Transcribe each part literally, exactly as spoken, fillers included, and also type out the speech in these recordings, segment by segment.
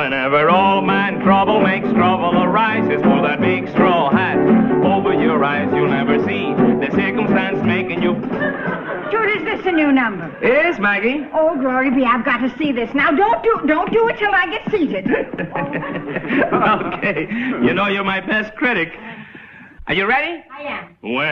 Whenever old man trouble makes trouble arises, pull that big straw hat over your eyes. You'll never see the circumstance making you... Jude, is this a new number? It is, Maggie. Oh, glory be, I've got to see this. Now, don't do don't do it till I get seated. Okay. You know you're my best critic. Are you ready? I am.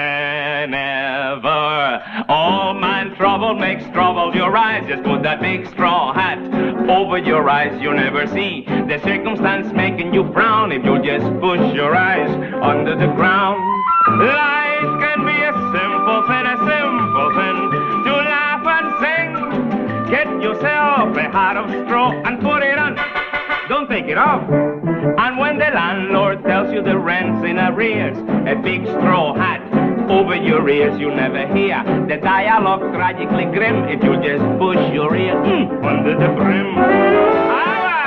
Whenever all man trouble makes trouble your eyes, just put that big straw hat over your eyes. You'll never see the circumstance making you frown if you just push your eyes under the ground. Life can be a simple thing, a simple thing to laugh and sing. Get yourself a hat of straw and put it on. Don't take it off. And when the landlord tells you the rent's in arrears, a big straw hat over your ears, you'll never hear the dialogue tragically grim if you just push your ear mm, under the brim. Arriba!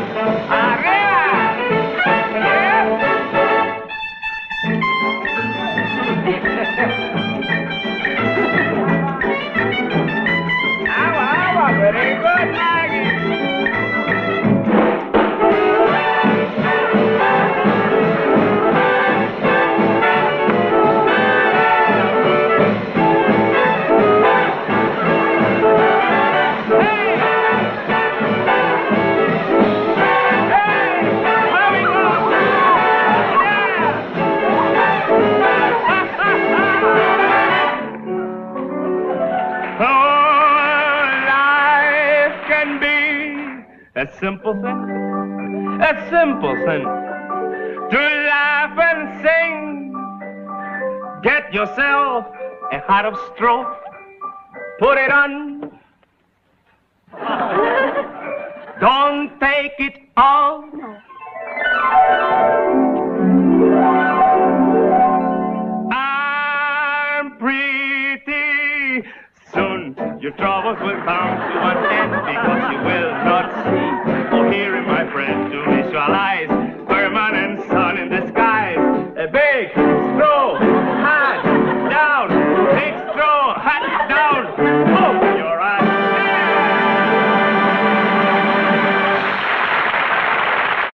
Arriba! Arriba! Very good, Maggie! A simple thing, a simple thing, to laugh and sing. Get yourself a hat of straw, put it on. Don't take it off. I'm pretty soon. Your troubles will come to an end because you will.